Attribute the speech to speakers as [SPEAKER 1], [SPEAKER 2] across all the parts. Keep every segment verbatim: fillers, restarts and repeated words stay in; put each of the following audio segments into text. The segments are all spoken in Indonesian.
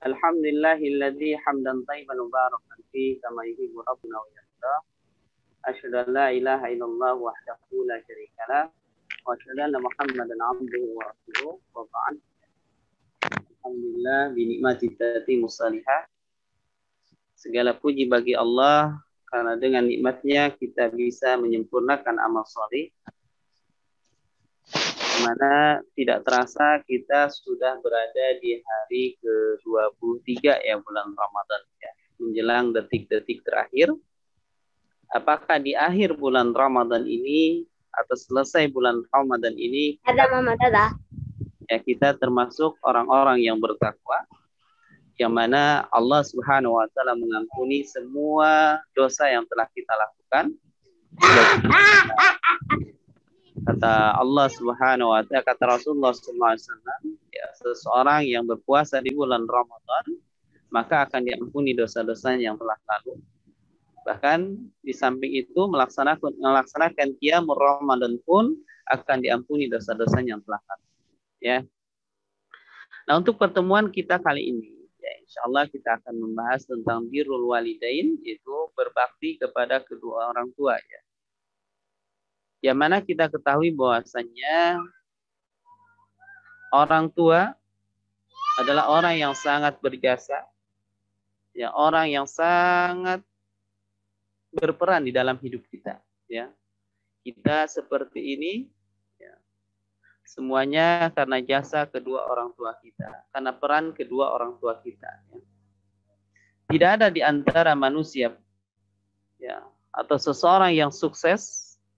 [SPEAKER 1] Alhamdulillahilladzi hamdan thayyiban mubarakan fi kama yuhibbu rabbuna wa yarda. Asyhadu an la ilaha illallah wahdahu la syarika lah wa asyhadu anna Muhammadan abduhu wa rasuluh wa ba'd. Alhamdulillah bi nikmati tatimmus salihah. Segala puji bagi Allah karena dengan nikmatnya kita bisa menyempurnakan amal saleh. Dimana tidak terasa kita sudah berada di hari ke dua puluh tiga ya bulan Ramadan ya, menjelang detik-detik terakhir. Apakah di akhir bulan Ramadan ini atau selesai bulan Ramadan ini
[SPEAKER 2] ada mama dada
[SPEAKER 1] ya kita termasuk orang-orang yang bertakwa, yang mana Allah Subhanahu wa taala mengampuni semua dosa yang telah kita lakukan. Kata Allah Subhanahu wa taala, kata Rasulullah sallallahu alaihi wasallam, ya, seseorang yang berpuasa di bulan Ramadan maka akan diampuni dosa-dosanya yang telah lalu. Bahkan di samping itu melaksanakan melaksanakan qiyamul Ramadan pun akan diampuni dosa-dosanya yang telah lalu. Ya. Nah, untuk pertemuan kita kali ini, ya insyaallah kita akan membahas tentang birrul walidain, yaitu berbakti kepada kedua orang tua ya. Yang mana kita ketahui bahwasannya orang tua adalah orang yang sangat berjasa, ya orang yang sangat berperan di dalam hidup kita. Ya, kita seperti ini, ya, semuanya karena jasa kedua orang tua kita, karena peran kedua orang tua kita. Ya. Tidak ada di antara manusia, ya, atau seseorang yang sukses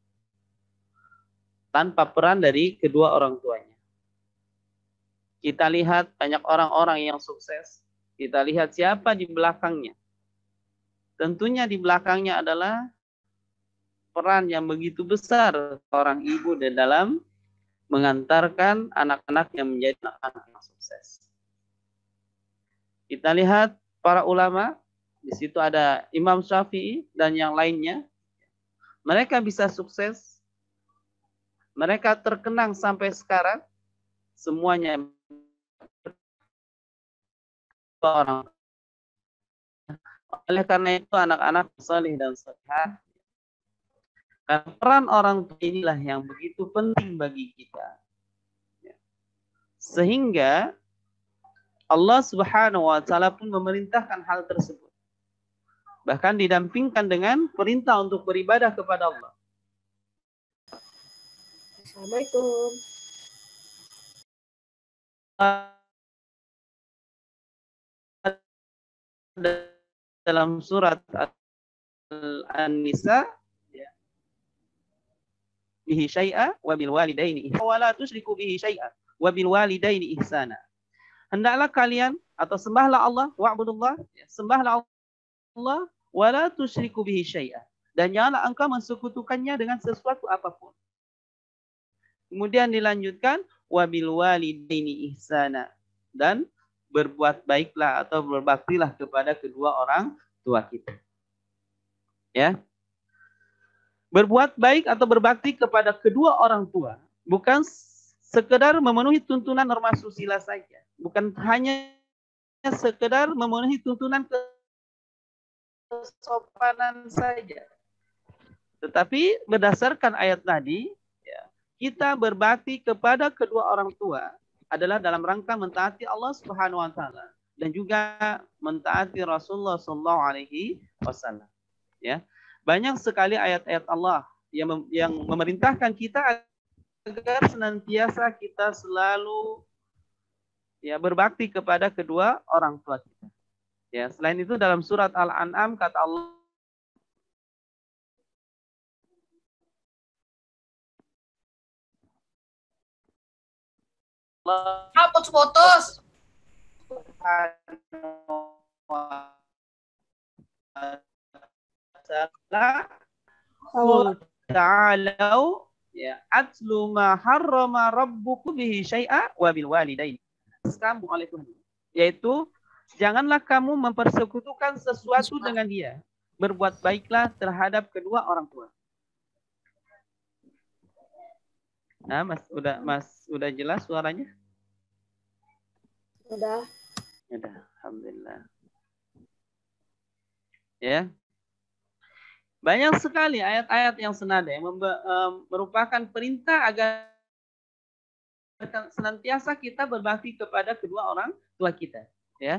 [SPEAKER 1] tanpa peran dari kedua orang tuanya. Kita lihat banyak orang-orang yang sukses. Kita lihat siapa di belakangnya. Tentunya di belakangnya adalah peran yang begitu besar seorang ibu di dalam mengantarkan anak-anak yang menjadi anak-anak yang sukses. Kita lihat para ulama, di situ ada Imam Syafi'i dan yang lainnya. Mereka bisa sukses. Mereka terkenang sampai sekarang, semuanya orang. Oleh karena itu anak-anak saleh dan salihah, karena peran orang tua inilah yang begitu penting bagi kita. Sehingga Allah Subhanahu wa taala pun memerintahkan hal tersebut. Bahkan didampingkan dengan perintah untuk beribadah kepada Allah.
[SPEAKER 2] Assalamualaikum.
[SPEAKER 1] Dalam surat An-Nisa, ya, bihi syai'a wa bil walidaini ihsana wa la tusyriku bihi syai'a wa bil walidaini ihsana. Hendaklah kalian atau sembahlah Allah, wa'budullah, ya, sembahlah Allah wa la tusyriku bihi syai'a, dan janganlah engkau mensekutukannya dengan sesuatu apapun. Kemudian dilanjutkan wabil walidaini ihsana, dan berbuat baiklah atau berbaktilah kepada kedua orang tua kita. Ya. Berbuat baik atau berbakti kepada kedua orang tua bukan sekedar memenuhi tuntunan norma susila saja, bukan hanya sekedar memenuhi tuntunan kesopanan saja. Tetapi berdasarkan ayat tadi, kita berbakti kepada kedua orang tua adalah dalam rangka mentaati Allah Subhanahu wa taala dan juga mentaati Rasulullah sallallahu alaihi wasallam. Ya. Banyak sekali ayat-ayat Allah yang mem yang memerintahkan kita agar senantiasa kita selalu ya berbakti kepada kedua orang tua kita. Ya, selain itu dalam surat Al-An'am kata Allah,
[SPEAKER 3] Ah, putus-putus.
[SPEAKER 1] Qul ta'alau ya atlu ma harrama rabbukum bihi syai'a wa bil walidaini. Kamu oleh Tuhan. Yaitu janganlah kamu mempersekutukan sesuatu dengan dia. Berbuat baiklah terhadap kedua orang tua. Nah, Mas, udah Mas udah jelas suaranya?
[SPEAKER 2] Udah.
[SPEAKER 1] Ya, alhamdulillah. Ya. Banyak sekali ayat-ayat yang senada yang merupakan perintah agar senantiasa kita berbakti kepada kedua orang tua kita, ya.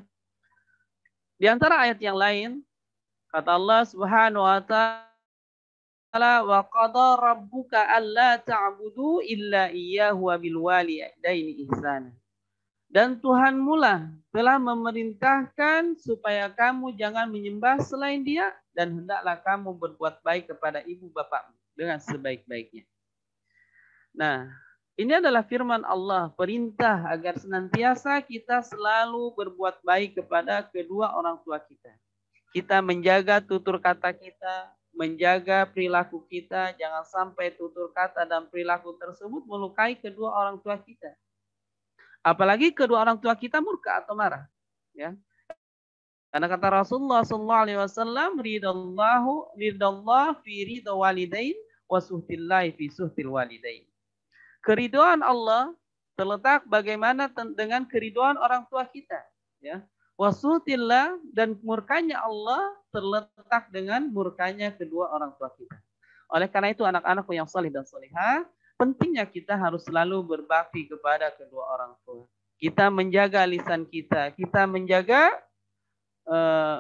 [SPEAKER 1] Di antara ayat yang lain, kata Allah Subhanahu wa taala, wa qada rabbuka alla ta'budu illa iyyahu wa bil walidaini ihsana. Dan Tuhanmu lah telah memerintahkan supaya kamu jangan menyembah selain Dia dan hendaklah kamu berbuat baik kepada ibu bapakmu dengan sebaik-baiknya. Nah, ini adalah firman Allah, perintah agar senantiasa kita selalu berbuat baik kepada kedua orang tua kita. Kita menjaga tutur kata kita, menjaga perilaku kita, jangan sampai tutur kata dan perilaku tersebut melukai kedua orang tua kita. Apalagi kedua orang tua kita murka atau marah, ya. Karena kata Rasulullah sallallahu alaihi wasallam, ridallahu ridallah fi ridha walidain wa suhtillahi fi suhtil walidain. Keridhaan Allah terletak bagaimana dengan keridhaan orang tua kita, ya. Wa suhtillah, dan murkanya Allah terletak dengan murkanya kedua orang tua kita. Oleh karena itu anak-anakku yang saleh dan salihah, pentingnya kita harus selalu berbakti kepada kedua orang tua. Kita menjaga lisan kita, kita menjaga uh,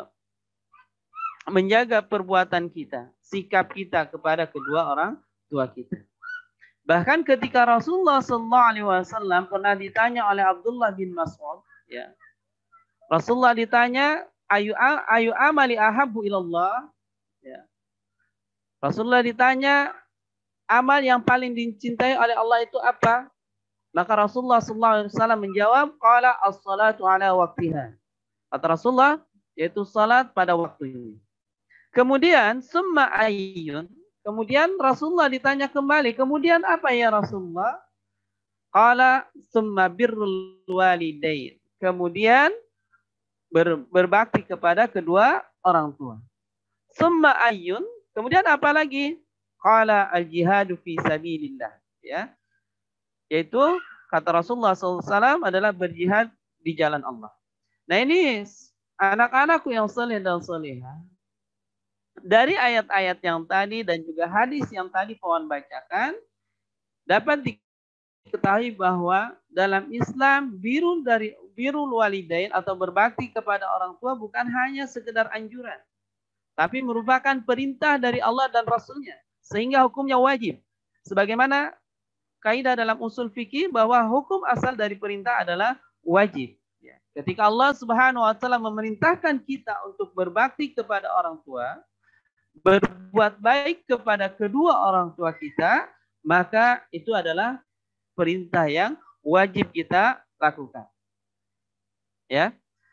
[SPEAKER 1] menjaga perbuatan kita, sikap kita kepada kedua orang tua kita. Bahkan ketika Rasulullah sallallahu alaihi wasallam pernah ditanya oleh Abdullah bin Mas'ud, ya. Rasulullah ditanya, ayu ayu amali ahabbu ilallah, ya. Rasulullah ditanya, amal yang paling dicintai oleh Allah itu apa? Maka Rasulullah sallallahu alaihi wasallam menjawab, qala as-salatu ala waqtiha. Kata Rasulullah, yaitu salat pada waktunya. Kemudian summa ayyun. Kemudian Rasulullah ditanya kembali, kemudian apa ya Rasulullah? Qala summa birrul walidain. Kemudian ber, berbakti kepada kedua orang tua. Summa ayyun. Kemudian apa lagi? Qala al-jihadu fi sabilillah, ya. Yaitu kata Rasulullah sallallahu alaihi wasallam adalah berjihad di jalan Allah. Nah, ini anak-anakku yang saleh dan salihah, dari ayat-ayat yang tadi dan juga hadis yang tadi Puan bacakan, dapat diketahui bahwa dalam Islam birrul dari birrul walidain atau berbakti kepada orang tua bukan hanya sekedar anjuran, tapi merupakan perintah dari Allah dan Rasulnya. Sehingga hukumnya wajib. Sebagaimana kaidah dalam usul fikih bahwa hukum asal dari perintah adalah wajib. Ketika Allah Subhanahu wa taala memerintahkan kita untuk berbakti kepada orang tua, berbuat baik kepada kedua orang tua kita, maka itu adalah perintah yang wajib kita lakukan. Ya.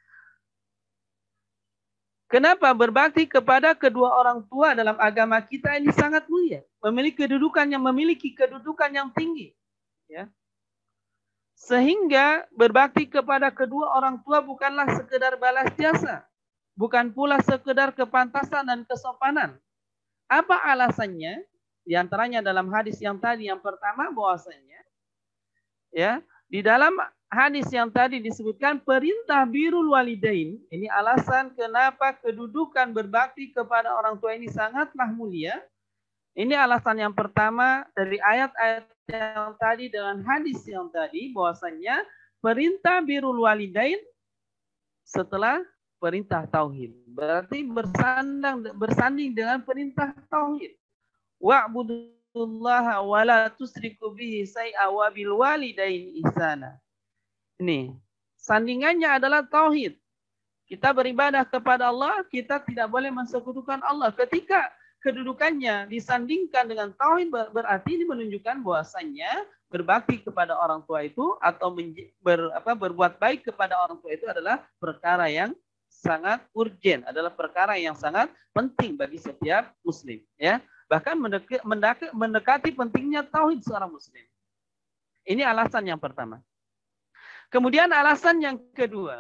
[SPEAKER 1] Kenapa berbakti kepada kedua orang tua dalam agama kita ini sangat mulia, memiliki kedudukan yang memiliki kedudukan yang tinggi, ya. Sehingga berbakti kepada kedua orang tua bukanlah sekedar balas jasa, bukan pula sekedar kepantasan dan kesopanan. Apa alasannya? Di antaranya dalam hadis yang tadi yang pertama bahwasanya, ya, di dalam hadis yang tadi disebutkan perintah birrul walidain. Ini alasan kenapa kedudukan berbakti kepada orang tua ini sangatlah mulia. Ini alasan yang pertama dari ayat-ayat yang tadi dengan hadis yang tadi, bahwasanya perintah birrul walidain setelah perintah tauhid. Berarti bersandang bersanding dengan perintah tauhid. Wa'budullaha wa la tusyriku bihi syai'a wa bil walidaini ihsana. Ini sandingannya adalah tauhid. Kita beribadah kepada Allah, kita tidak boleh mensekutukan Allah. Ketika kedudukannya disandingkan dengan tauhid, berarti ini menunjukkan bahwasannya berbakti kepada orang tua itu atau ber, apa, berbuat baik kepada orang tua itu adalah perkara yang sangat urgen, adalah perkara yang sangat penting bagi setiap muslim, ya. Bahkan mendek, mendek, mendekati pentingnya tauhid seorang muslim. Ini alasan yang pertama. Kemudian alasan yang kedua,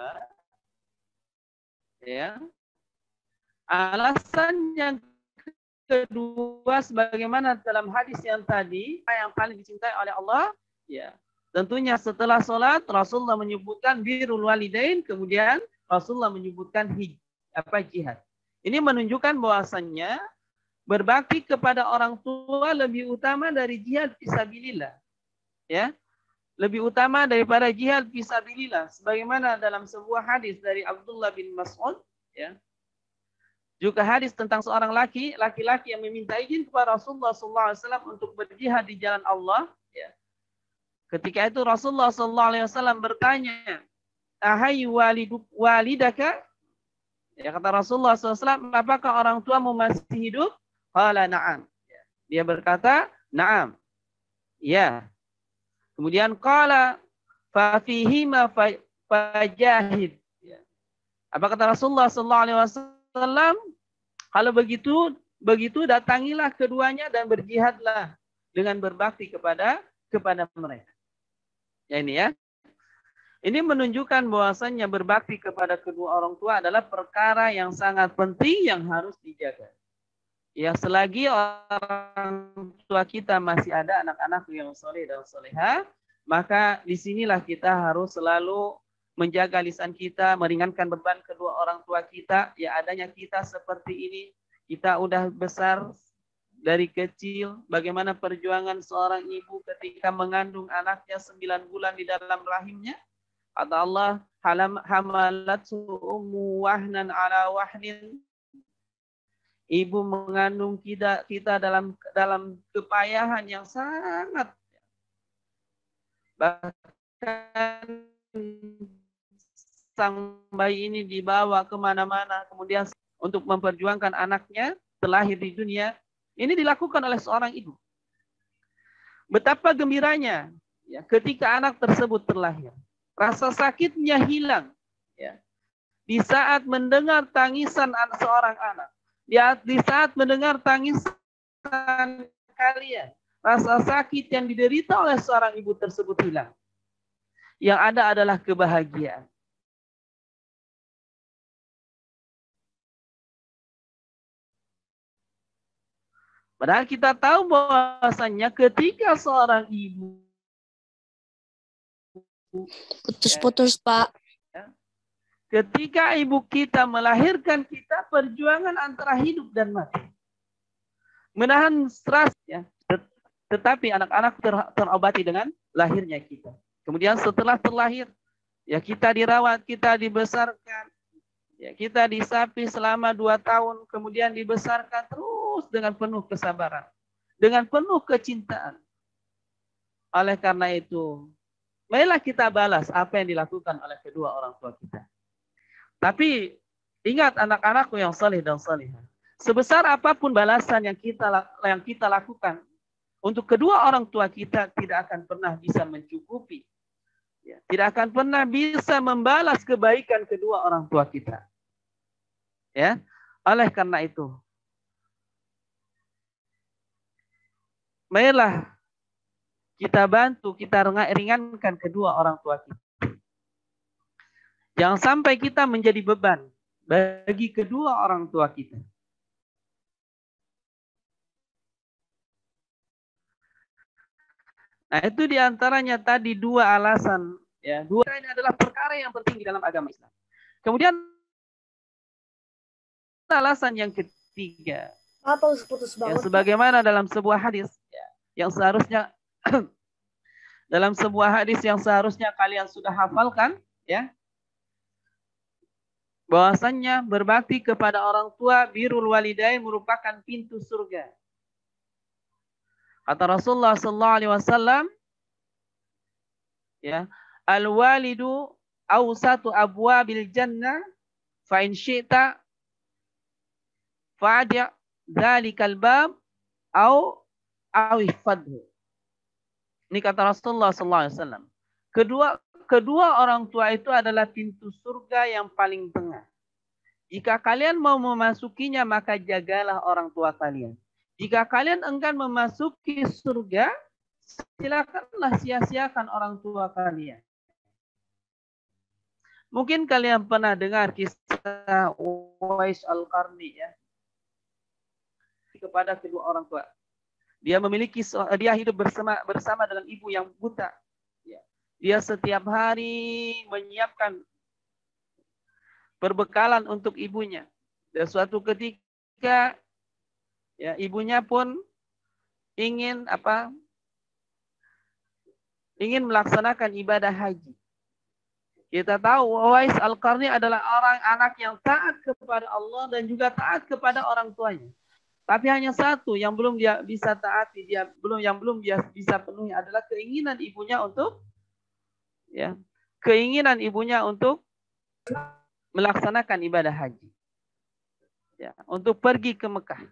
[SPEAKER 1] ya, alasan yang kedua sebagaimana dalam hadis yang tadi, yang paling dicintai oleh Allah, ya, Tentunya setelah sholat Rasulullah menyebutkan birrul walidain, kemudian Rasulullah menyebutkan hij, apa jihad. Ini menunjukkan bahwasannya berbakti kepada orang tua lebih utama dari jihad fisabilillah. Ya. Lebih utama daripada jihad fisabilillah, sebagaimana dalam sebuah hadis dari Abdullah bin Mas'ud, ya. Juga hadis tentang seorang laki, laki-laki yang meminta izin kepada Rasulullah sallallahu alaihi wasallam untuk berjihad di jalan Allah, ya. Ketika itu Rasulullah sallallahu alaihi wasallam bertanya, "Ahai waliduk walidaka?" Ya, kata Rasulullah sallallahu alaihi wasallam, "Apakah orang tuamu masih hidup?" Qala na'am. Dia berkata, "Na'am." Ya. Kemudian qala fa fihima fajahid. Ya. Apa kata Rasulullah sallallahu alaihi wasallam? Kalau begitu, begitu datangilah keduanya dan berjihadlah dengan berbakti kepada kepada mereka. Ya ini ya. Ini menunjukkan bahwasannya berbakti kepada kedua orang tua adalah perkara yang sangat penting yang harus dijaga. Ya, selagi orang tua kita masih ada anak-anak yang soleh dan soleha, maka disinilah kita harus selalu menjaga lisan kita, meringankan beban kedua orang tua kita. Ya, adanya kita seperti ini, kita udah besar dari kecil, bagaimana perjuangan seorang ibu ketika mengandung anaknya sembilan bulan di dalam rahimnya. Kata Allah, hamalathu ummu wahnan ala wahnin. Ibu mengandung kita kita dalam dalam kepayahan yang sangat, bahkan sang bayi ini dibawa kemana-mana, kemudian untuk memperjuangkan anaknya terlahir di dunia. Ini dilakukan oleh seorang ibu. Betapa gembiranya ya, ketika anak tersebut terlahir, rasa sakitnya hilang ya, di saat mendengar tangisan seorang anak. Ya, di saat mendengar tangisan kalian, rasa sakit yang diderita oleh seorang ibu tersebut hilang. Yang ada adalah kebahagiaan. Padahal kita tahu bahwasannya ketika seorang ibu
[SPEAKER 2] Putus-putus, Pak.
[SPEAKER 1] Ketika ibu kita melahirkan kita, perjuangan antara hidup dan mati. Menahan stres, ya. Tetapi anak-anak ter terobati dengan lahirnya kita. Kemudian setelah terlahir, ya kita dirawat, kita dibesarkan, ya kita disapi selama dua tahun, kemudian dibesarkan terus dengan penuh kesabaran, dengan penuh kecintaan. Oleh karena itu, marilah kita balas apa yang dilakukan oleh kedua orang tua kita. Tapi ingat anak-anakku yang saleh dan salihah. Sebesar apapun balasan yang kita yang kita lakukan untuk kedua orang tua kita tidak akan pernah bisa mencukupi. Ya, tidak akan pernah bisa membalas kebaikan kedua orang tua kita. Ya, oleh karena itu, marilah kita bantu, kita ringankan kedua orang tua kita. Jangan sampai kita menjadi beban bagi kedua orang tua kita. Nah, itu diantaranya tadi dua alasan. Ya, dua ini adalah perkara yang penting di dalam agama Islam. Kemudian alasan yang ketiga,
[SPEAKER 2] Apa putus banget?
[SPEAKER 1] yang sebagaimana dalam sebuah hadis, ya, yang seharusnya dalam sebuah hadis yang seharusnya kalian sudah hafalkan, ya. Bahwasannya berbakti kepada orang tua, birrul walidain, merupakan pintu surga. Kata Rasulullah sallallahu alaihi wasallam, ya, al walidu awsatu abwabil jannah fa in syi'ta fa'di' dzalikal bab au au ihfadhu. Ini kata Rasulullah sallallahu alaihi wasallam. Kedua Kedua orang tua itu adalah pintu surga yang paling tengah. Jika kalian mau memasukinya, maka jagalah orang tua kalian. Jika kalian enggan memasuki surga, silakanlah sia-siakan orang tua kalian. Mungkin kalian pernah dengar kisah Uwais Al-Qarni, ya, kepada kedua orang tua. Dia memiliki dia hidup bersama bersama dengan ibu yang buta. Ya. dia setiap hari menyiapkan perbekalan untuk ibunya. Dan suatu ketika ya ibunya pun ingin apa? Ingin melaksanakan ibadah haji. Kita tahu Uwais Al-Qarni adalah orang anak yang taat kepada Allah dan juga taat kepada orang tuanya. Tapi hanya satu yang belum dia bisa taati, dia belum yang belum dia bisa penuhi adalah keinginan ibunya untuk ya, keinginan ibunya untuk melaksanakan ibadah haji. Ya, untuk pergi ke Mekah.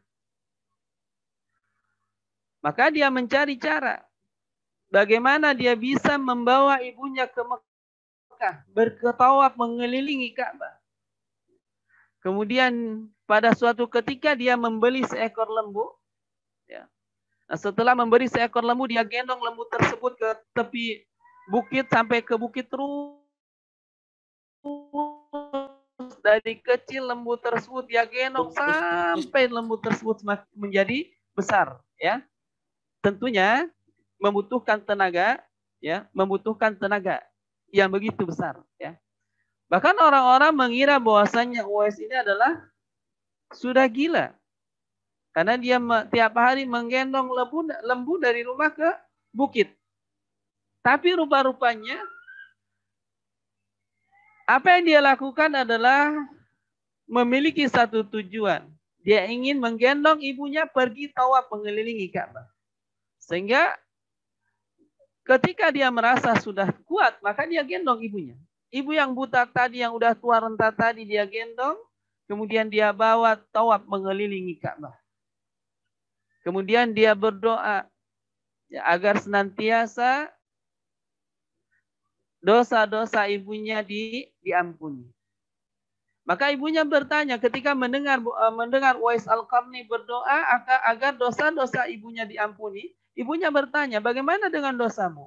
[SPEAKER 1] Maka dia mencari cara bagaimana dia bisa membawa ibunya ke Mekah, bertawaf mengelilingi Ka'bah. Kemudian pada suatu ketika dia membeli seekor lembu. Ya. Nah, setelah membeli seekor lembu, dia gendong lembu tersebut ke tepi bukit sampai ke bukit terus. Dari kecil lembu tersebut dia gendong sampai lembu tersebut menjadi besar. Ya, tentunya membutuhkan tenaga, ya, membutuhkan tenaga yang begitu besar. Ya. Bahkan orang-orang mengira bahwasanya Uwais ini adalah sudah gila. Karena dia tiap hari menggendong lembu, lembu dari rumah ke bukit. Tapi rupa-rupanya apa yang dia lakukan adalah memiliki satu tujuan. Dia ingin menggendong ibunya pergi tawaf mengelilingi Ka'bah. Sehingga ketika dia merasa sudah kuat, maka dia gendong ibunya. Ibu yang buta tadi, yang udah tua renta tadi dia gendong. Kemudian dia bawa tawaf mengelilingi Ka'bah. Kemudian dia berdoa ya, agar senantiasa dosa-dosa ibunya di, diampuni. Maka ibunya bertanya ketika mendengar mendengar Uwais Al-Qarni berdoa agar, agar dosa-dosa ibunya diampuni. Ibunya bertanya, bagaimana dengan dosamu?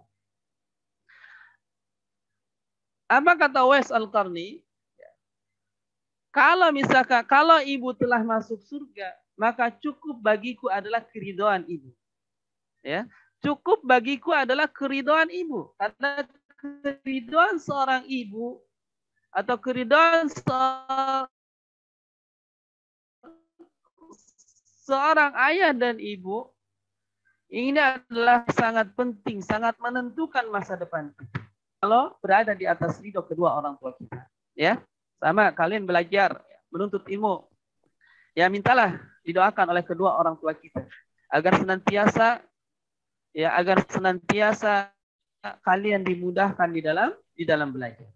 [SPEAKER 1] Apa kata Uwais Al-Qarni? Kalau misalkan kalau ibu telah masuk surga, maka cukup bagiku adalah keridhaan ibu. Ya, cukup bagiku adalah keridhaan ibu. Karena keridhaan seorang ibu atau keridhaan seorang, seorang ayah dan ibu ini adalah sangat penting, sangat menentukan masa depan kita. Kalau berada di atas ridho kedua orang tua kita, ya. Sama kalian belajar menuntut ilmu. Ya mintalah didoakan oleh kedua orang tua kita agar senantiasa ya agar senantiasa kalian dimudahkan di dalam di dalam belajar.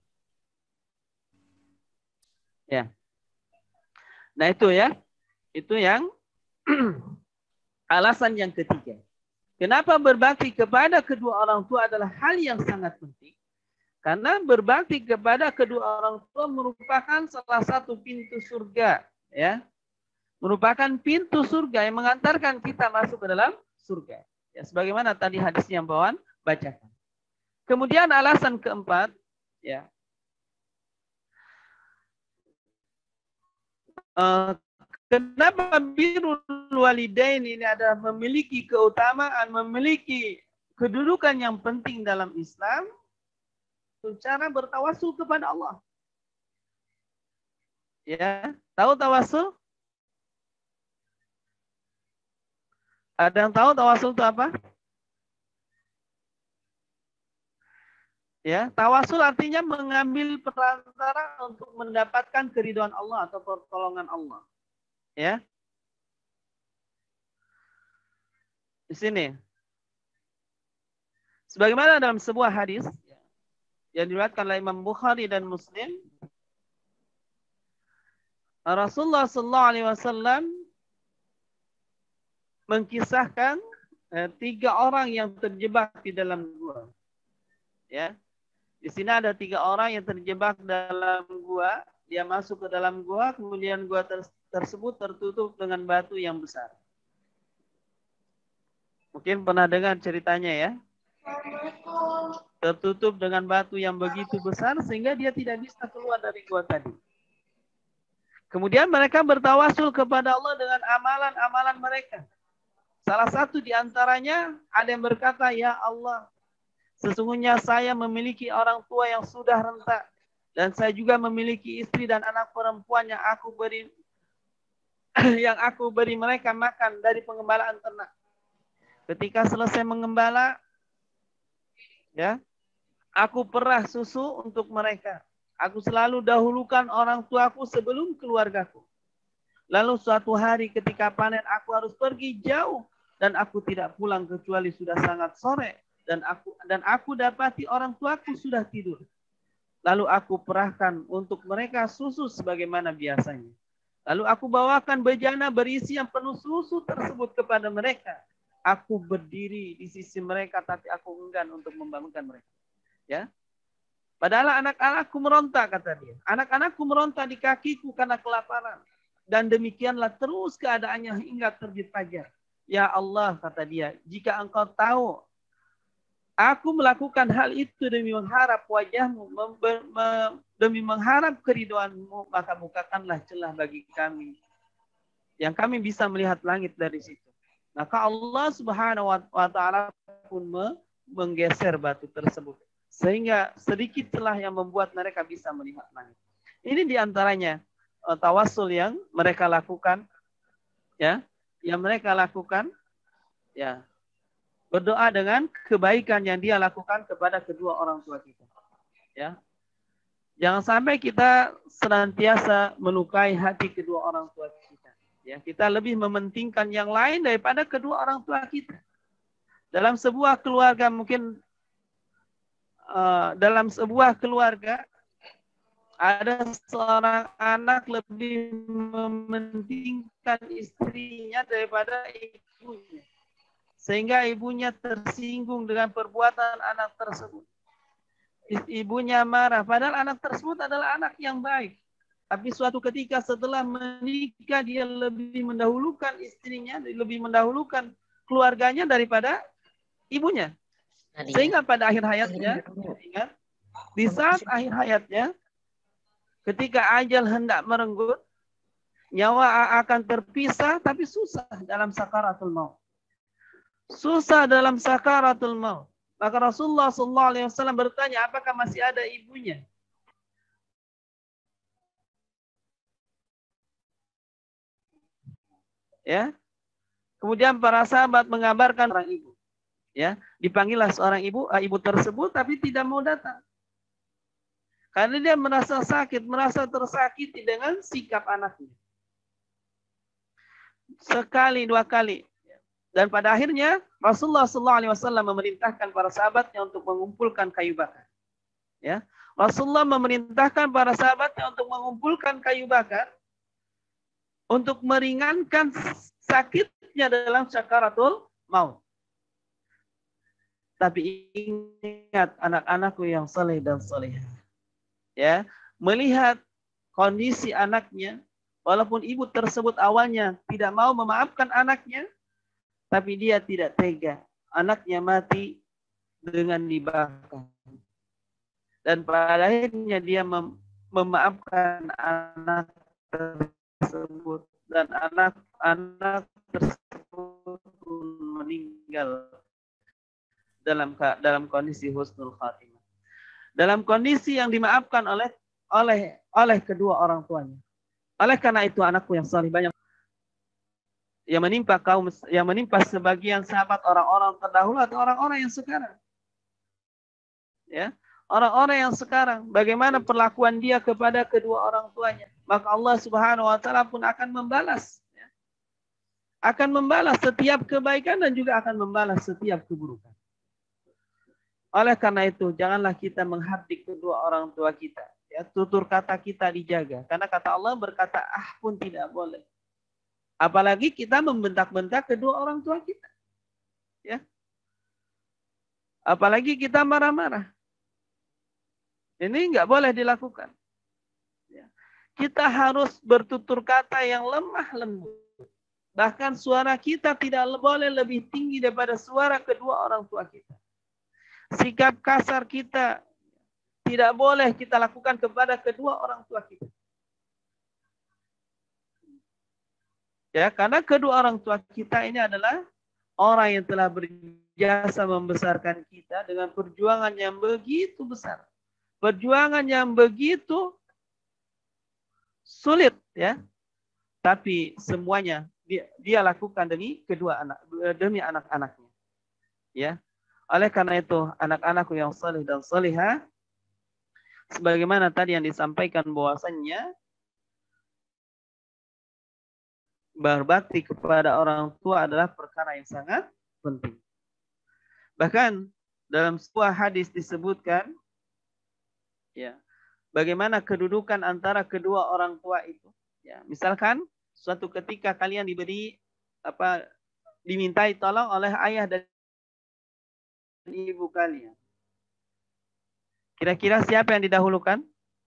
[SPEAKER 1] Ya. Nah itu ya. Itu yang alasan yang ketiga. Kenapa berbakti kepada kedua orang tua adalah hal yang sangat penting? Karena berbakti kepada kedua orang tua merupakan salah satu pintu surga, ya. Merupakan pintu surga yang mengantarkan kita masuk ke dalam surga. Ya, sebagaimana tadi hadis yang bawaan bacakan. Kemudian alasan keempat, ya. Uh, kenapa birrul walidain ini adalah memiliki keutamaan, memiliki kedudukan yang penting dalam Islam? Cara bertawasul kepada Allah. Ya, tahu tawasul? Ada yang tahu tawasul itu apa? Ya, tawasul artinya mengambil perantara untuk mendapatkan keridhaan Allah atau pertolongan Allah. Ya. Di sini. Sebagaimana dalam sebuah hadis yang diriwayatkan oleh Imam Bukhari dan Muslim, Rasulullah sallallahu alaihi wasallam mengkisahkan eh, tiga orang yang terjebak di dalam gua. Ya. Di sini ada tiga orang yang terjebak dalam gua, dia masuk ke dalam gua, kemudian gua ter tersebut tertutup dengan batu yang besar. Mungkin pernah dengar ceritanya ya. Tertutup dengan batu yang begitu besar sehingga dia tidak bisa keluar dari gua tadi. Kemudian mereka bertawasul kepada Allah dengan amalan-amalan mereka. Salah satu di antaranya ada yang berkata, ya Allah, Sesungguhnya saya memiliki orang tua yang sudah renta, dan saya juga memiliki istri dan anak perempuan yang aku beri yang aku beri mereka makan dari pengembalaan ternak. Ketika selesai mengembala, ya, aku perah susu untuk mereka. Aku selalu dahulukan orang tuaku sebelum keluargaku. Lalu suatu hari ketika panen aku harus pergi jauh dan aku tidak pulang kecuali sudah sangat sore. Dan aku dan aku dapati orang tuaku sudah tidur. Lalu aku perahkan untuk mereka susu sebagaimana biasanya. Lalu aku bawakan bejana berisi yang penuh susu tersebut kepada mereka. Aku berdiri di sisi mereka, tapi aku enggan untuk membangunkan mereka. Ya, padahal anak-anakku meronta, kata dia. Anak-anakku meronta di kakiku karena kelaparan. Dan demikianlah terus keadaannya hingga terbit fajar. Ya Allah, kata dia, jika engkau tahu aku melakukan hal itu demi mengharap wajahmu, demi mengharap keriduanmu, maka bukakanlah celah bagi kami, yang kami bisa melihat langit dari situ. Maka Allah Subhanahu wa Ta'ala pun menggeser batu tersebut, sehingga sedikit celah yang membuat mereka bisa melihat langit. Ini diantaranya tawassul yang mereka lakukan, ya, yang mereka lakukan, ya. Berdoa dengan kebaikan yang dia lakukan kepada kedua orang tua kita. Ya. Jangan sampai kita senantiasa melukai hati kedua orang tua kita. Ya, kita lebih mementingkan yang lain daripada kedua orang tua kita. Dalam sebuah keluarga mungkin uh, dalam sebuah keluarga ada seorang anak lebih mementingkan istrinya daripada ibunya. Sehingga ibunya tersinggung dengan perbuatan anak tersebut. Ibunya marah, padahal anak tersebut adalah anak yang baik. Tapi suatu ketika setelah menikah, dia lebih mendahulukan istrinya, lebih mendahulukan keluarganya daripada ibunya. Sehingga pada akhir hayatnya, ingat, di saat akhir hayatnya, ketika ajal hendak merenggut, nyawa akan terpisah, tapi susah dalam sakaratul maut. Susah dalam sakaratul maut. Maka Rasulullah shallallahu alaihi wasallam bertanya, apakah masih ada ibunya? Ya. Kemudian para sahabat mengabarkan orang ibu. Ya, dipanggillah seorang ibu, ibu tersebut tapi tidak mau datang. Karena dia merasa sakit, merasa tersakiti dengan sikap anaknya. Sekali, dua kali. Dan pada akhirnya Rasulullah shallallahu alaihi wasallam memerintahkan para sahabatnya untuk mengumpulkan kayu bakar. Ya, Rasulullah memerintahkan para sahabatnya untuk mengumpulkan kayu bakar untuk meringankan sakitnya dalam sakaratul maut. Tapi ingat anak-anakku yang saleh dan salehah. Ya, melihat kondisi anaknya, walaupun ibu tersebut awalnya tidak mau memaafkan anaknya, tapi dia tidak tega. Anaknya mati dengan dibakar. Dan pada akhirnya dia mem memaafkan anak tersebut. Dan anak-anak tersebut meninggal dalam dalam kondisi husnul khatimah. Dalam kondisi yang dimaafkan oleh oleh oleh kedua orang tuanya. Oleh karena itu anakku yang saleh, banyak yang menimpa kaum, yang menimpa sebagian sahabat orang-orang terdahulu atau orang-orang yang sekarang. Ya, orang-orang yang sekarang, bagaimana perlakuan dia kepada kedua orang tuanya, maka Allah Subhanahu wa Ta'ala pun akan membalas, ya. Akan membalas setiap kebaikan dan juga akan membalas setiap keburukan. Oleh karena itu, janganlah kita menghardik kedua orang tua kita. Ya, tutur kata kita dijaga, karena kata Allah berkata ah pun tidak boleh. Apalagi kita membentak-bentak kedua orang tua kita. Ya. Apalagi kita marah-marah. Ini nggak boleh dilakukan. Ya. Kita harus bertutur kata yang lemah lembut. Bahkan suara kita tidak boleh lebih tinggi daripada suara kedua orang tua kita. Sikap kasar kita tidak boleh kita lakukan kepada kedua orang tua kita. Ya, karena kedua orang tua kita ini adalah orang yang telah jasa membesarkan kita dengan perjuangan yang begitu besar. Perjuangan yang begitu sulit, ya. Tapi semuanya dia, dia lakukan demi kedua anak, demi anak-anaknya. Ya. Oleh karena itu, anak-anakku yang saleh dan salihah, sebagaimana tadi yang disampaikan bahwasannya berbakti kepada orang tua adalah perkara yang sangat penting. Bahkan dalam sebuah hadis disebutkan, ya, bagaimana kedudukan antara kedua orang tua itu. Ya, misalkan suatu ketika kalian diberi apa, dimintai tolong oleh ayah dan ibu kalian. Kira-kira siapa yang didahulukan?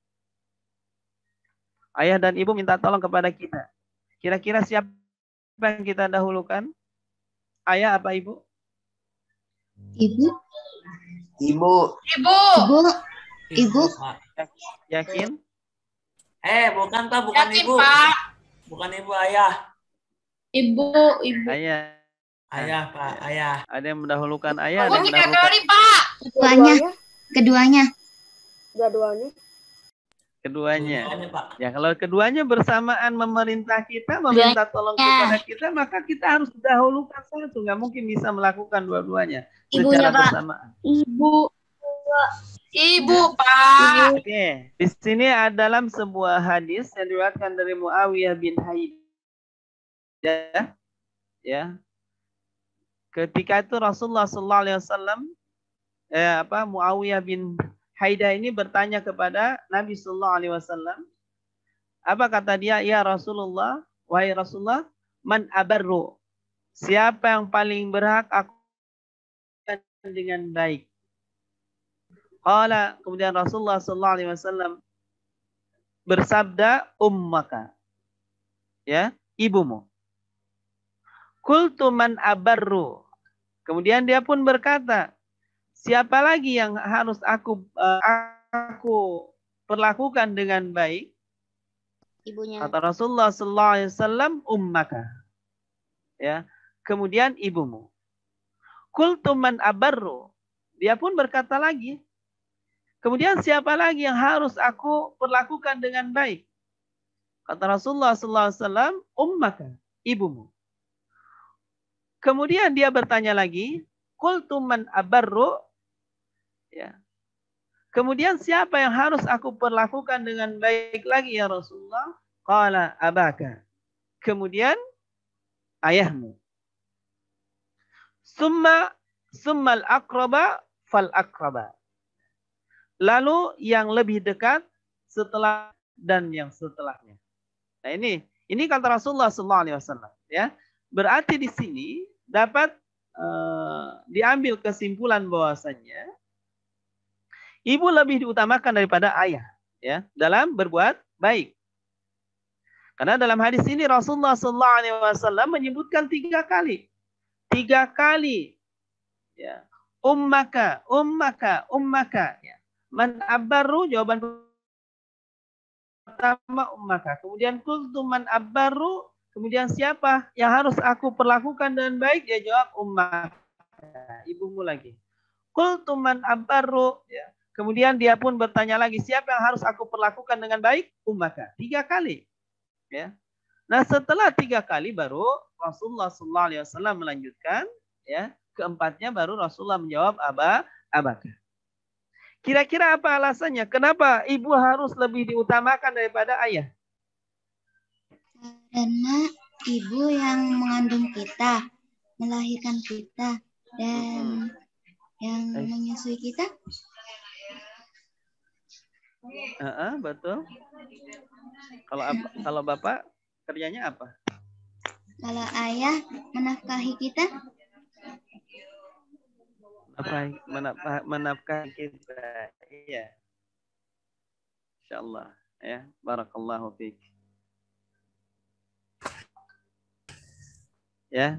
[SPEAKER 1] Ayah dan ibu minta tolong kepada kita. Kira-kira siapa yang kita dahulukan? Ayah apa ibu?
[SPEAKER 2] Ibu.
[SPEAKER 4] Ibu.
[SPEAKER 3] Ibu.
[SPEAKER 2] Ibu. Ibu.
[SPEAKER 1] Yakin?
[SPEAKER 4] Eh, bukan Pak, bukan
[SPEAKER 3] Yakin,
[SPEAKER 4] ibu.
[SPEAKER 3] Pak.
[SPEAKER 4] Bukan ibu, ayah.
[SPEAKER 2] Ibu. Ibu.
[SPEAKER 1] Ayah.
[SPEAKER 4] Ayah, Pak, ayah.
[SPEAKER 1] Ada yang mendahulukan ayah, ada
[SPEAKER 3] Ibu
[SPEAKER 1] yang
[SPEAKER 3] tiga
[SPEAKER 1] mendahulukan
[SPEAKER 3] kali, Pak.
[SPEAKER 2] Keduanya. Keduanya.
[SPEAKER 5] Dua-duanya.
[SPEAKER 1] keduanya.
[SPEAKER 4] Keduanya, Pak.
[SPEAKER 1] Ya, kalau keduanya bersamaan memerintah kita, meminta tolong kepada kita, maka kita harus dahulukan satu. Nggak mungkin bisa melakukan dua-duanya
[SPEAKER 2] Ibunya,
[SPEAKER 1] secara
[SPEAKER 2] Pak.
[SPEAKER 1] bersamaan.
[SPEAKER 2] Ibu.
[SPEAKER 3] Ibu, Pak.
[SPEAKER 1] Oke, di sini ada dalam sebuah hadis yang diriwayatkan dari Muawiyah bin Haidah. Ya. Ketika itu Rasulullah sallallahu alaihi wasallam eh, apa Muawiyah bin Haidah ini bertanya kepada Nabi sallallahu alaihi wasallam. Apa kata dia? Ya Rasulullah, wahai Rasulullah, man abarru? Siapa yang paling berhak aku dengan baik? Qala, kemudian Rasulullah sallallahu alaihi wasallam bersabda, ummaka. Ya, ibumu. Qultu man abarru. Kemudian dia pun berkata, siapa lagi yang harus aku uh, aku perlakukan dengan baik?
[SPEAKER 2] Ibunya.
[SPEAKER 1] Kata Rasulullah sallallahu alaihi wasallam, ummaka. Ya. Kemudian ibumu. Qultu man abarru. Dia pun berkata lagi, kemudian siapa lagi yang harus aku perlakukan dengan baik? Kata Rasulullah sallallahu alaihi wasallam, ummaka, ibumu. Kemudian dia bertanya lagi, qultu man abarru? Ya. Kemudian siapa yang harus aku perlakukan dengan baik lagi ya Rasulullah? Qala abaka. Kemudian ayahmu. Summa summal aqraba fal aqraba. Lalu yang lebih dekat setelah dan yang setelahnya. Nah ini ini kata Rasulullah sallallahu alaihi wasallam, ya. Berarti di sini dapat uh, diambil kesimpulan bahwasanya ibu lebih diutamakan daripada ayah, ya, dalam berbuat baik. Karena dalam hadis ini Rasulullah sallallahu alaihi wasallam menyebutkan tiga kali. Tiga kali. Ya. Ummaka, ummaka, ummaka. Ya. Man abbaru, jawaban pertama ummaka. Kemudian qultu man abbaru, kemudian siapa yang harus aku perlakukan dengan baik? Dia jawab ummaka. Ibumu lagi. Qultu man abbaru, ya. Kemudian dia pun bertanya lagi, siapa yang harus aku perlakukan dengan baik? Ummaka. Tiga kali. Ya. Nah, setelah tiga kali baru Rasulullah sallallahu alaihi wasallam melanjutkan, ya. Keempatnya baru Rasulullah menjawab aba abaka. Kira-kira apa alasannya? Kenapa ibu harus lebih diutamakan daripada ayah?
[SPEAKER 2] Karena ibu yang mengandung kita, melahirkan kita, dan yang menyusui kita.
[SPEAKER 1] Uh-uh, betul. Kalau kalau bapak kerjanya apa?
[SPEAKER 2] Kalau ayah menafkahi kita.
[SPEAKER 1] Menafkahi, menafkahi, menafkahi kita. Iya. Insyaallah, ya. Barakallahu fiik. Ya.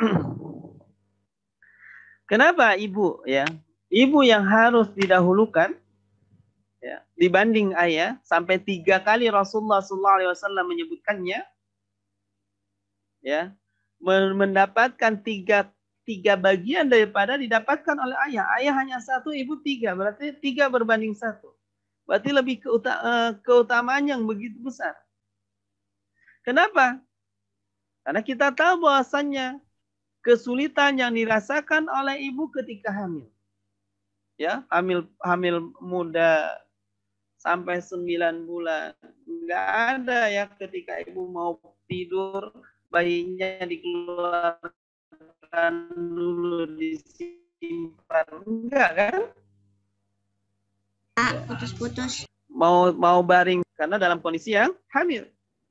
[SPEAKER 1] Kenapa ibu, ya? Ibu yang harus didahulukan, ya, dibanding ayah, sampai tiga kali Rasulullah sallallahu alaihi wasallam menyebutkannya, ya, mendapatkan tiga tiga bagian daripada didapatkan oleh ayah. Ayah hanya satu, ibu tiga. Berarti tiga berbanding satu. Berarti lebih keuta uh, keutamaan yang begitu besar. Kenapa? Karena kita tahu bahwasannya kesulitan yang dirasakan oleh ibu ketika hamil. Ya, hamil hamil muda sampai sembilan bulan. Enggak ada ya ketika ibu mau tidur, bayinya dikeluarkan dulu, disimpan. Enggak kan?
[SPEAKER 2] Ah, putus-putus.
[SPEAKER 1] Mau mau baring karena dalam kondisi yang hamil.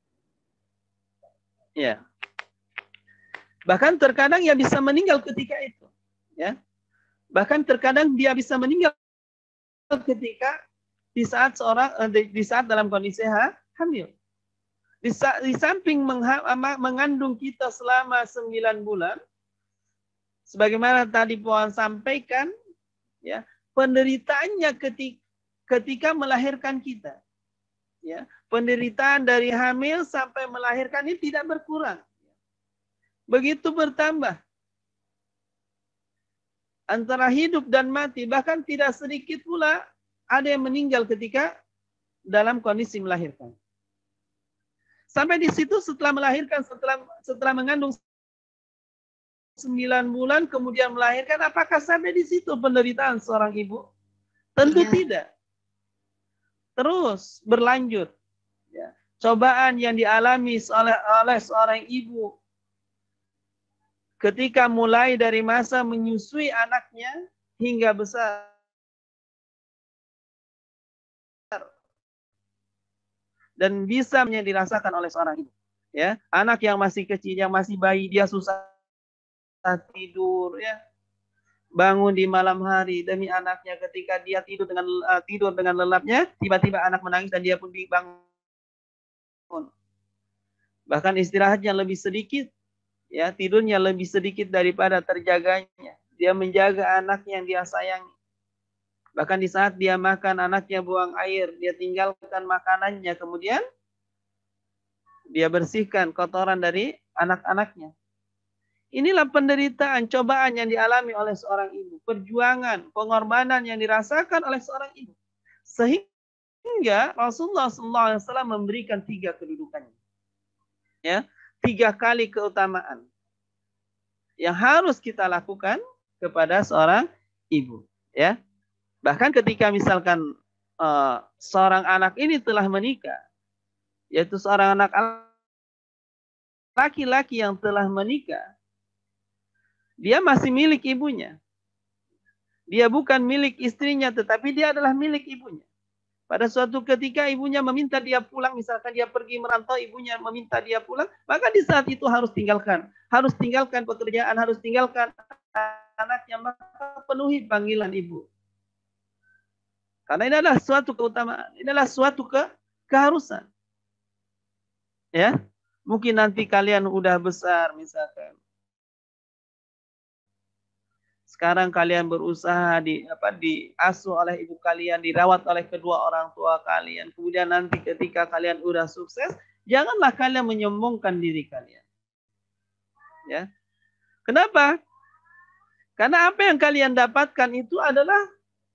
[SPEAKER 1] Ya. Bahkan terkadang ia bisa meninggal ketika itu, ya. Bahkan terkadang dia bisa meninggal ketika di saat seorang di, di saat dalam kondisi ha, hamil. Di, di samping mengha, mengandung kita selama sembilan bulan, sebagaimana tadi Puan sampaikan, ya, penderitaannya ketika ketika melahirkan kita, ya, penderitaan dari hamil sampai melahirkan ini tidak berkurang, begitu bertambah antara hidup dan mati. Bahkan tidak sedikit pula ada yang meninggal ketika dalam kondisi melahirkan. Sampai di situ setelah melahirkan, setelah setelah mengandung sembilan bulan kemudian melahirkan, apakah sampai di situ penderitaan seorang ibu? Tentu ya. Tidak. Terus berlanjut, ya. Cobaan yang dialami oleh, oleh seorang ibu ketika mulai dari masa menyusui anaknya hingga besar. Dan bisa dirasakan oleh seorang ibu. Ya, anak yang masih kecil, yang masih bayi, dia susah tidur, ya. Bangun di malam hari demi anaknya. Ketika dia tidur dengan uh, tidur dengan lelapnya, tiba-tiba anak menangis dan dia pun dibangun. Bahkan istirahatnya lebih sedikit, ya, tidurnya lebih sedikit daripada terjaganya. Dia menjaga anak yang dia sayangi. Bahkan di saat dia makan, anaknya buang air, dia tinggalkan makanannya, kemudian dia bersihkan kotoran dari anak-anaknya. Inilah penderitaan, cobaan yang dialami oleh seorang ibu. Perjuangan, pengorbanan yang dirasakan oleh seorang ibu. Sehingga Rasulullah shallallahu alaihi wasallam memberikan tiga kedudukannya. Ya, tiga kali keutamaan yang harus kita lakukan kepada seorang ibu. Ya, bahkan ketika misalkan uh, seorang anak ini telah menikah, yaitu seorang anak laki-laki yang telah menikah, dia masih milik ibunya. Dia bukan milik istrinya, tetapi dia adalah milik ibunya. Pada suatu ketika ibunya meminta dia pulang, misalkan dia pergi merantau, ibunya meminta dia pulang, maka di saat itu harus tinggalkan. Harus tinggalkan pekerjaan, harus tinggalkan anaknya, maka penuhi panggilan ibu. Karena ini adalah suatu keutamaan, ini adalah suatu ke keharusan. Ya, mungkin nanti kalian udah besar misalkan. Sekarang kalian berusaha di apa diasuh oleh ibu kalian, dirawat oleh kedua orang tua kalian. Kemudian nanti ketika kalian udah sukses, janganlah kalian menyombongkan diri kalian. Ya. Kenapa? Karena apa yang kalian dapatkan itu adalah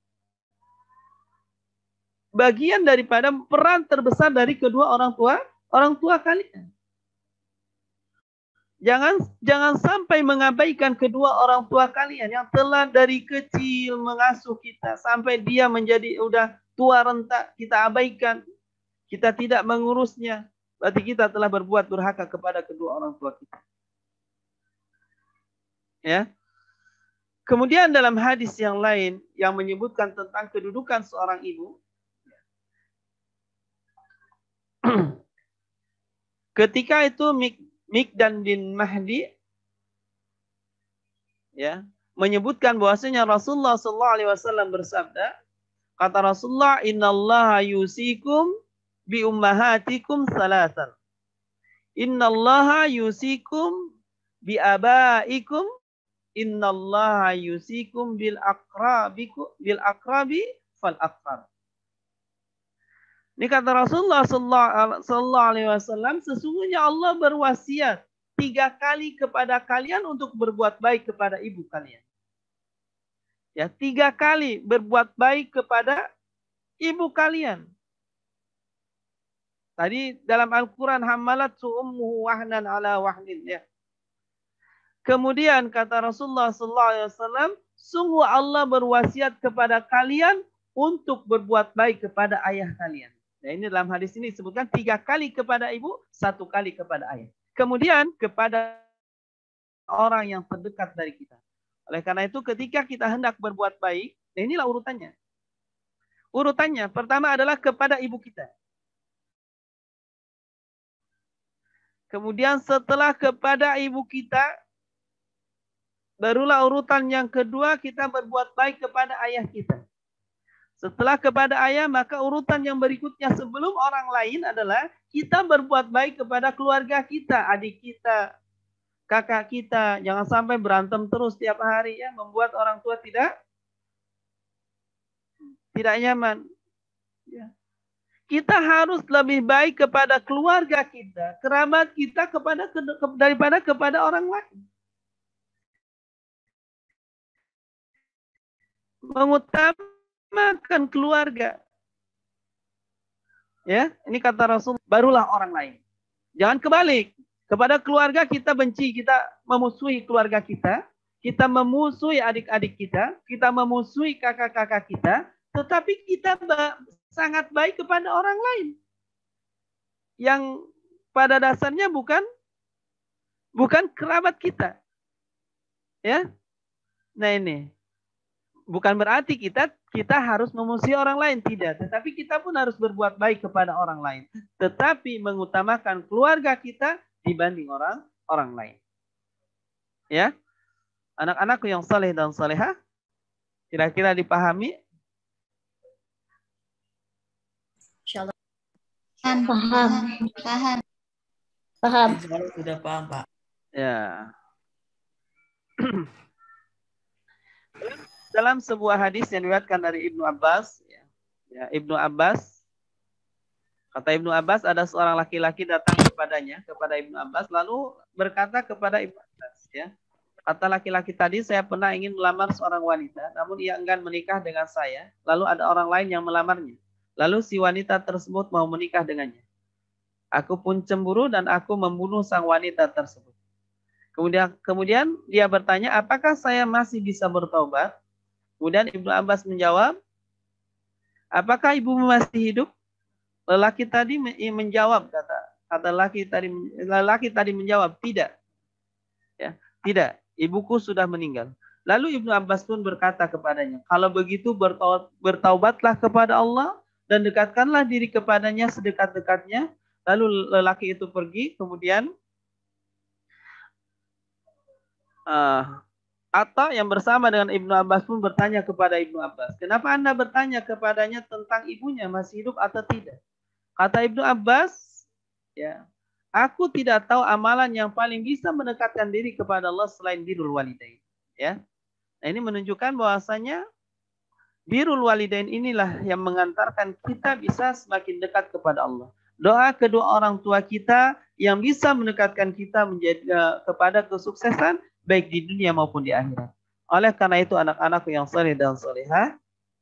[SPEAKER 1] bagian daripada peran terbesar dari kedua orang tua, orang tua kalian. Jangan jangan sampai mengabaikan kedua orang tua kalian yang telah dari kecil mengasuh kita sampai dia menjadi udah tua renta, kita abaikan, kita tidak mengurusnya. Berarti kita telah berbuat durhaka kepada kedua orang tua kita. Ya. Kemudian dalam hadis yang lain yang menyebutkan tentang kedudukan seorang ibu, ketika itu Mikdan bin Mahdi ya menyebutkan bahwasanya Rasulullah shallallahu alaihi wasallam bersabda, kata Rasulullah, innallaha yusikum bi ummahatikum salatan. Innallaha yusikum bi abaikum, innallaha yusikum bil aqrabikum bil aqrabi fal aqrab. Ini kata Rasulullah sallallahu alaihi wasallam, sesungguhnya Allah berwasiat tiga kali kepada kalian untuk berbuat baik kepada ibu kalian. Ya, tiga kali berbuat baik kepada ibu kalian. Tadi dalam Al-Quran, hamalat su'ummuhu wahnan ala wahnin. Ya. Kemudian kata Rasulullah sallallahu alaihi wasallam, sungguh Allah berwasiat kepada kalian untuk berbuat baik kepada ayah kalian. Nah, ini dalam hadis ini disebutkan tiga kali kepada ibu, satu kali kepada ayah. Kemudian kepada orang yang terdekat dari kita. Oleh karena itu ketika kita hendak berbuat baik, nah inilah urutannya. Urutannya pertama adalah kepada ibu kita. Kemudian setelah kepada ibu kita, barulah urutan yang kedua kita berbuat baik kepada ayah kita. Setelah kepada ayah, maka urutan yang berikutnya sebelum orang lain adalah kita berbuat baik kepada keluarga kita, adik kita, kakak kita. Jangan sampai berantem terus tiap hari ya, membuat orang tua tidak tidak nyaman. Ya. Kita harus lebih baik kepada keluarga kita, kerabat kita kepada daripada kepada orang lain. Mengutamakan keluarga. Ya, ini kata Rasul, barulah orang lain. Jangan kebalik. Kepada keluarga kita benci, kita memusuhi keluarga kita, kita memusuhi adik-adik kita, kita memusuhi kakak-kakak kita, tetapi kita sangat baik kepada orang lain. Yang pada dasarnya bukan bukan kerabat kita. Ya. Nah ini. Bukan berarti kita kita harus memusuhi orang lain, tidak. Tetapi kita pun harus berbuat baik kepada orang lain. Tetapi mengutamakan keluarga kita dibanding orang orang lain. Ya, anak-anakku yang saleh dan salehah, kira-kira dipahami?
[SPEAKER 3] Insyaallah.
[SPEAKER 2] Paham. Paham.
[SPEAKER 3] Paham.
[SPEAKER 4] Sudah paham, Pak.
[SPEAKER 1] Ya. Dalam sebuah hadis yang diriwayatkan dari Ibnu Abbas, ya, ya, Ibnu Abbas, kata Ibnu Abbas, ada seorang laki-laki datang kepadanya, kepada Ibnu Abbas, lalu berkata kepada Ibnu Abbas, ya, kata laki-laki tadi, saya pernah ingin melamar seorang wanita, namun ia enggan menikah dengan saya, lalu ada orang lain yang melamarnya, lalu si wanita tersebut mau menikah dengannya. Aku pun cemburu dan aku membunuh sang wanita tersebut. Kemudian, kemudian dia bertanya, apakah saya masih bisa bertaubat? Kemudian Ibnu Abbas menjawab, apakah ibumu masih hidup? Lelaki tadi menjawab, kata kata lelaki tadi lelaki tadi menjawab, tidak. Ya, tidak, ibuku sudah meninggal. Lalu Ibnu Abbas pun berkata kepadanya, kalau begitu bertaubatlah kepada Allah dan dekatkanlah diri kepadanya sedekat-dekatnya. Lalu lelaki itu pergi, kemudian uh, Atta yang bersama dengan Ibnu Abbas pun bertanya kepada Ibnu Abbas, kenapa Anda bertanya kepadanya tentang ibunya masih hidup atau tidak? Kata Ibnu Abbas, ya, aku tidak tahu amalan yang paling bisa mendekatkan diri kepada Allah selain birrul walidain. Ya, nah, ini menunjukkan bahwasanya birrul walidain inilah yang mengantarkan kita bisa semakin dekat kepada Allah. Doa kedua orang tua kita yang bisa mendekatkan kita menjadi uh, kepada kesuksesan baik di dunia maupun di akhirat. Oleh karena itu anak-anakku yang saleh dan salehah,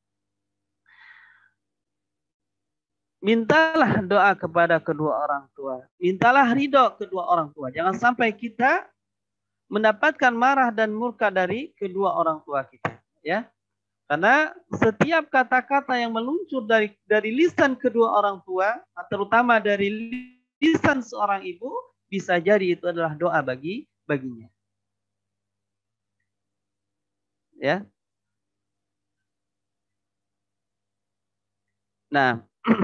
[SPEAKER 1] mintalah doa kepada kedua orang tua. Mintalah ridho kedua orang tua. Jangan sampai kita mendapatkan marah dan murka dari kedua orang tua kita. Ya, karena setiap kata-kata yang meluncur dari dari lisan kedua orang tua, terutama dari lisan seorang ibu, bisa jadi itu adalah doa bagi baginya. Ya. Nah,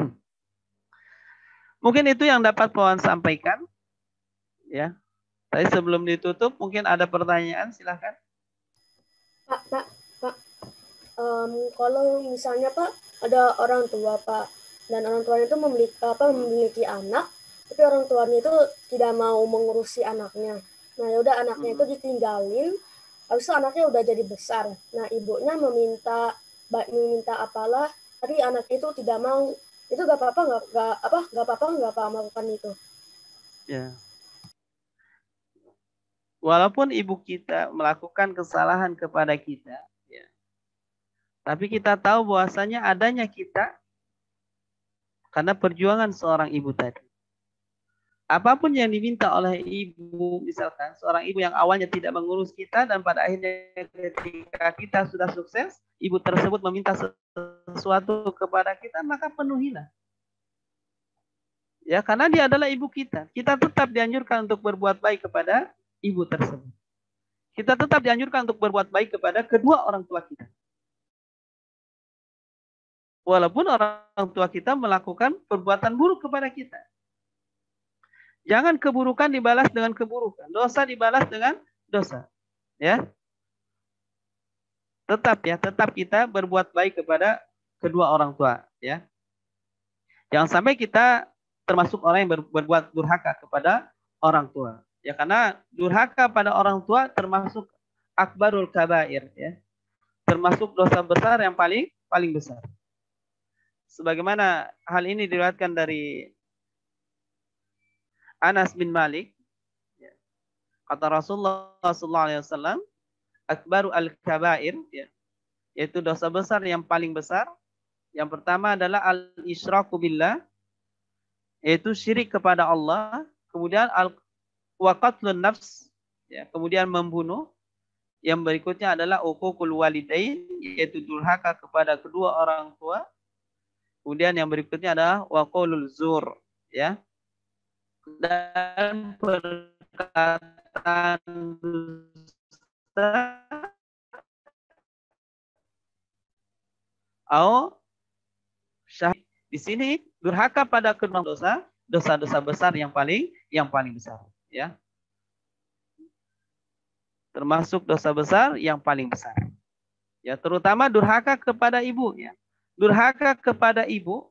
[SPEAKER 1] mungkin itu yang dapat Pawan sampaikan. Ya. Tapi sebelum ditutup, mungkin ada pertanyaan, silahkan.
[SPEAKER 5] Pak, Pak, Pak. Um, kalau misalnya Pak ada orang tua Pak dan orang tuanya itu memiliki apa memiliki anak, tapi orang tuanya itu tidak mau mengurusi anaknya. Nah, yaudah anaknya itu ditinggalin. Habis itu anaknya udah jadi besar. Nah, ibunya meminta meminta apalah, tapi anak itu tidak mau. Itu gak apa-apa nggak nggak apa nggak apa-apa nggak apa melakukan itu.
[SPEAKER 1] Ya. walaupun ibu kita melakukan kesalahan kepada kita, ya, tapi kita tahu bahwasanya adanya kita karena perjuangan seorang ibu tadi. Apapun yang diminta oleh ibu, misalkan seorang ibu yang awalnya tidak mengurus kita dan pada akhirnya ketika kita sudah sukses, ibu tersebut meminta sesuatu kepada kita, maka penuhilah. Ya, karena dia adalah ibu kita. Kita tetap dianjurkan untuk berbuat baik kepada ibu tersebut. Kita tetap dianjurkan untuk berbuat baik kepada kedua orang tua kita. Walaupun orang tua kita melakukan perbuatan buruk kepada kita. Jangan keburukan dibalas dengan keburukan, dosa dibalas dengan dosa. Ya. Tetap ya, tetap kita berbuat baik kepada kedua orang tua, ya. Jangan sampai kita termasuk orang yang ber, berbuat durhaka kepada orang tua. Ya, karena durhaka pada orang tua termasuk akbarul kabair, ya. Termasuk dosa besar yang paling paling besar. Sebagaimana hal ini diriwayatkan dari Anas bin Malik, kata Rasulullah sallallahu alaihi wasallam, akbaru al-kabair, ya, yaitu dosa besar yang paling besar. Yang pertama adalah al-isyraku billah, yaitu syirik kepada Allah. Kemudian al-waqatlun nafs, ya, kemudian membunuh. Yang berikutnya adalah uququl walidain, yaitu durhaka kepada kedua orang tua. Kemudian yang berikutnya adalah waqaulul zur, ya, dan perkataan dusta atau syahid. Di sini durhaka pada kedua dosa, dosa-dosa besar yang paling yang paling besar, ya. Termasuk dosa besar yang paling besar. Ya, terutama durhaka kepada ibu, ya. Durhaka kepada ibu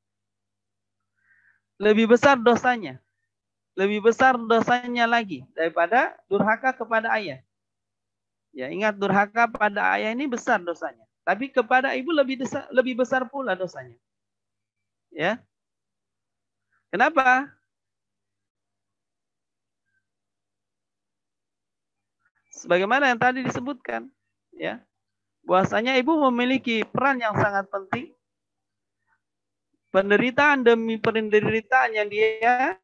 [SPEAKER 1] lebih besar dosanya. Lebih besar dosanya lagi daripada durhaka kepada ayah. Ya, ingat durhaka pada ayah ini besar dosanya. Tapi kepada ibu lebih besar, lebih besar pula dosanya. Ya. Kenapa? Sebagaimana yang tadi disebutkan, ya. Bahwasanya ibu memiliki peran yang sangat penting. Penderitaan demi penderitaan yang dia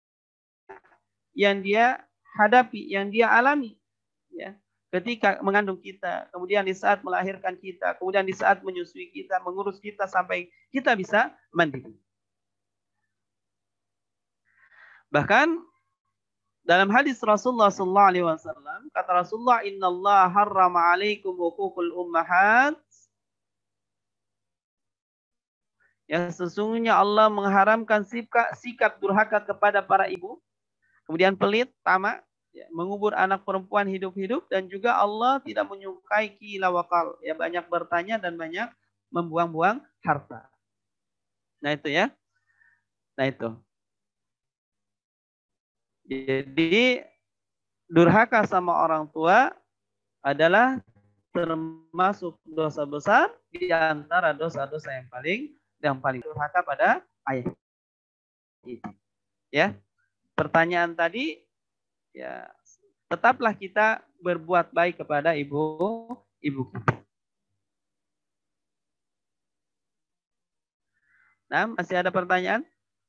[SPEAKER 1] yang dia hadapi, yang dia alami, ya, ketika mengandung kita, kemudian di saat melahirkan kita, kemudian di saat menyusui kita, mengurus kita sampai kita bisa mandiri. Bahkan dalam hadis Rasulullah sallallahu alaihi wasallam, kata Rasulullah, innallaha harrama alaikum uququl ummahat. Ya, sesungguhnya Allah mengharamkan sikap, sikap durhaka kepada para ibu. Kemudian pelit, tamak, ya, mengubur anak perempuan hidup-hidup, dan juga Allah tidak menyukai qila waqal, ya, banyak bertanya dan banyak membuang-buang harta. Nah itu ya. Nah itu. Jadi durhaka sama orang tua adalah termasuk dosa besar di antara dosa-dosa yang paling yang paling durhaka pada ayah. Ya. Pertanyaan tadi, ya, tetaplah kita berbuat baik kepada ibu ibu kita. Nah, masih ada pertanyaan?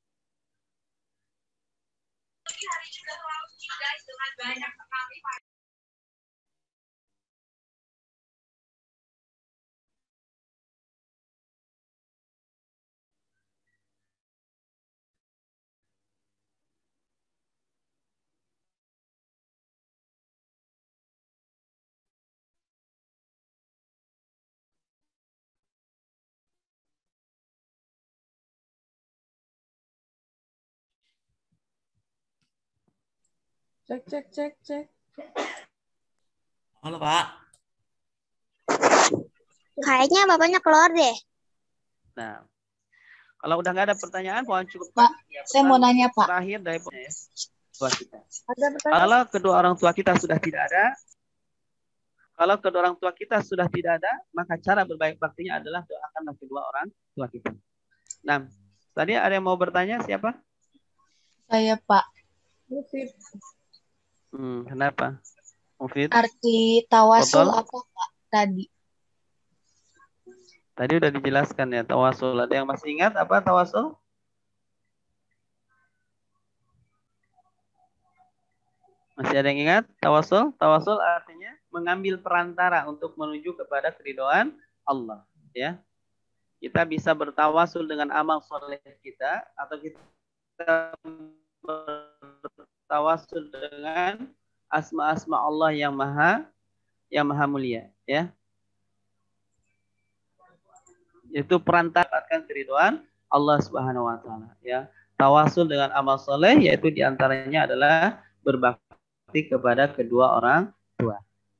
[SPEAKER 6] Cek, cek, cek, cek.
[SPEAKER 4] Halo, Pak.
[SPEAKER 2] Kayaknya bapaknya keluar deh.
[SPEAKER 1] Nah, kalau udah nggak ada pertanyaan, mohon cukup.
[SPEAKER 3] Pak,
[SPEAKER 1] ya,
[SPEAKER 3] saya mau nanya, Pak.
[SPEAKER 1] Terakhir dari ya, tua kita.
[SPEAKER 5] Ada pertanyaan?
[SPEAKER 1] Kalau kedua orang tua kita sudah tidak ada, kalau kedua orang tua kita sudah tidak ada, maka cara berbaik baktinya adalah doakanlah kedua orang tua kita. Nah, tadi ada yang mau bertanya, siapa?
[SPEAKER 3] Saya, Pak.
[SPEAKER 1] Hmm, kenapa? Mufid?
[SPEAKER 6] Arti tawasul
[SPEAKER 1] Betul.
[SPEAKER 6] apa Pak tadi?
[SPEAKER 1] Tadi udah dijelaskan ya, tawasul. Ada yang masih ingat apa tawasul? Masih ada yang ingat tawasul? Tawasul artinya mengambil perantara untuk menuju kepada keridhaan Allah, ya. Kita bisa bertawasul dengan amal soleh kita, atau kita bertawasul dengan asma-asma Allah yang maha yang maha mulia, ya. Itu perantara dapatkan keridhaan Allah Subhanahu wa taala, ya. Tawasul dengan amal soleh yaitu diantaranya adalah berbakti kepada kedua orang tua.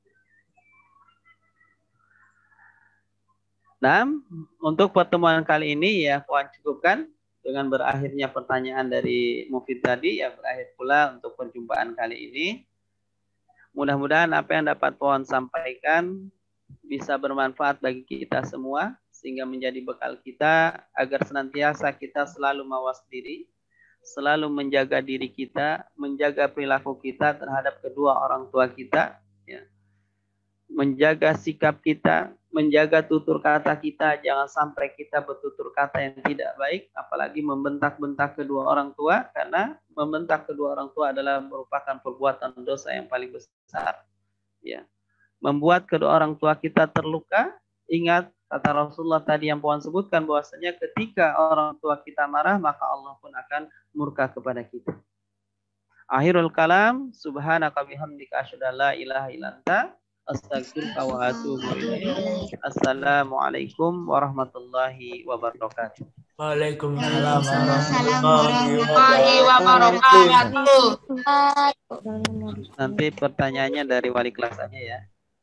[SPEAKER 1] Nah, untuk pertemuan kali ini ya kawan cukupkan dengan berakhirnya pertanyaan dari Mufid tadi, ya berakhir pula untuk perjumpaan kali ini. Mudah-mudahan apa yang dapat kawan sampaikan bisa bermanfaat bagi kita semua, sehingga menjadi bekal kita agar senantiasa kita selalu mawas diri, selalu menjaga diri kita, menjaga perilaku kita terhadap kedua orang tua kita, ya. Menjaga sikap kita, menjaga tutur kata kita, jangan sampai kita bertutur kata yang tidak baik, apalagi membentak-bentak kedua orang tua, karena membentak kedua orang tua adalah merupakan perbuatan dosa yang paling besar, ya. Membuat kedua orang tua kita terluka. Ingat kata Rasulullah tadi yang Puan sebutkan, bahwasanya ketika orang tua kita marah, maka Allah pun akan murka kepada kita. Akhirul kalam, subhanaka bihamdika asyhadu an la ilaha illa anta astaghfiruka wa atubu ilaik. Assalamualaikum warahmatullahi wabarakatuh.
[SPEAKER 4] Waalaikumsalam
[SPEAKER 3] warahmatullahi wabarakatuh.
[SPEAKER 1] Nanti pertanyaannya dari wali kelas aja ya.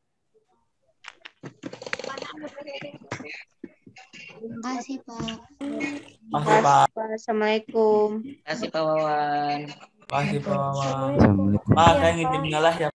[SPEAKER 2] Terima kasih, Pak.
[SPEAKER 4] Makasih Pak.
[SPEAKER 6] Assalamualaikum.
[SPEAKER 7] Terima kasih Pak Wawan.
[SPEAKER 4] Makasih Pak Wawan.
[SPEAKER 8] Assalamualaikum.
[SPEAKER 4] Pak, saya ingin mengalah ya.